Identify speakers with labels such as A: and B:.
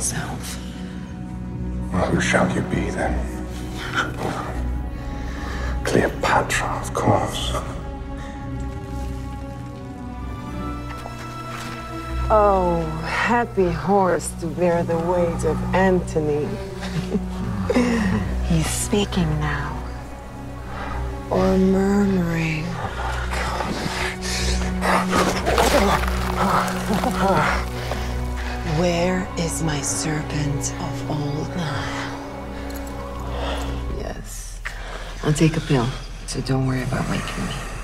A: itself.
B: Well, who shall you be then? Cleopatra, of course.
C: Oh, happy horse to bear the weight of Antony.
A: He's speaking now.
C: Or murmuring.
A: Where is my serpent of old Nile?
C: Yes. I'll take a pill, so don't worry about waking me.